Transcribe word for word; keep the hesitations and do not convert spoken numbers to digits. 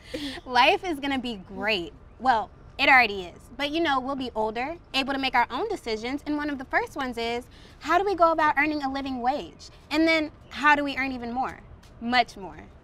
Life is gonna be great. Well, it already is. But you know, we'll be older, able to make our own decisions, and one of the first ones is, how do we go about earning a living wage? And then, how do we earn even more? Much more.